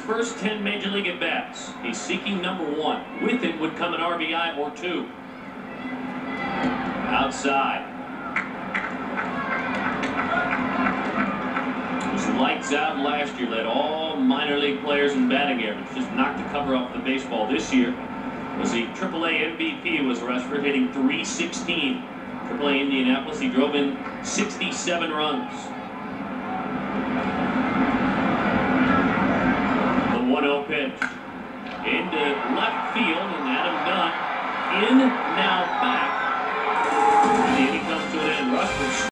first 10 Major League at-bats. He's seeking number 1. With it would come an RBI or 2. Outside. Was lights out last year. Led all minor league players in batting average. Just knocked the cover off the baseball this year. Was the AAA MVP, was Rashford, hitting .316. AAA Indianapolis, he drove in 67 runs.